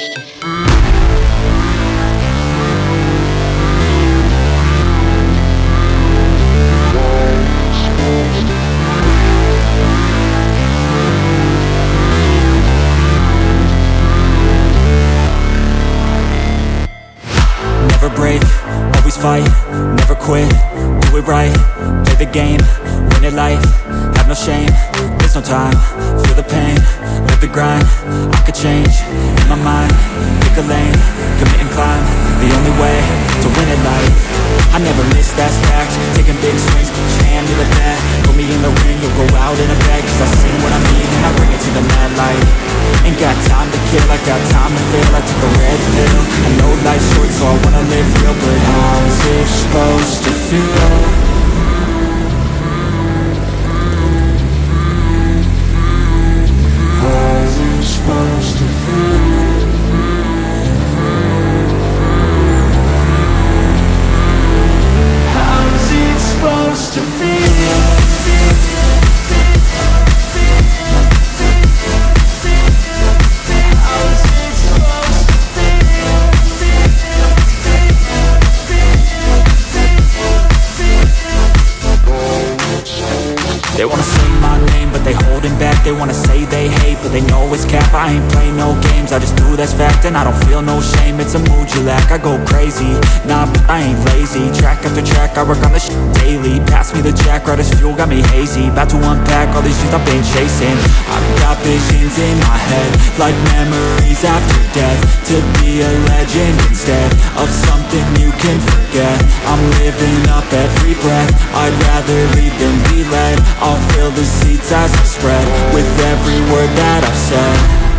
Never break, always fight, never quit, do it right, play the game, win it life, have no shame, there's no time, feel the pain, live the grind, I could change, in my mind, pick a lane, commit and climb, the only way to win it life. I never miss, that's fact, taking big swings, put your hand to the bat, put me in the ring, you'll go out in a bag, cause I sing what I mean and I bring it to the mad light. Ain't got time to kill, I got time to feel, I took a red pill, I know life's short so I wanna live real, but how's it supposed to feel? How's it supposed to feel? How's it supposed to feel? They wanna say my name, but they holding back. They wanna say they hate, but they know it's cap. I ain't play no games, I just do that's fact. And I don't feel no shame, it's a mood you lack. I go crazy, nah, but I ain't lazy. Track after track, I work on this shit daily. Pass me the jack, right as fuel, got me hazy. About to unpack all these things I've been chasing. I've got visions in my head, like memories after death. To be a legend instead of something you can forget. I'm living up every breath, I'd rather lead than be led. I'll fill the seats as I spread with every word that I've said.